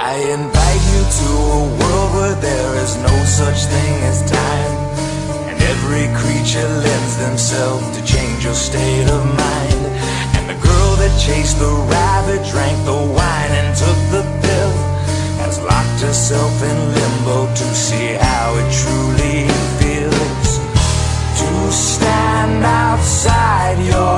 I invite you to a world where there is no such thing as time, and every creature lends themselves to change your state of mind. And the girl that chased the rabbit, drank the wine and took the pill, has locked herself in limbo to see how it truly feels to stand outside your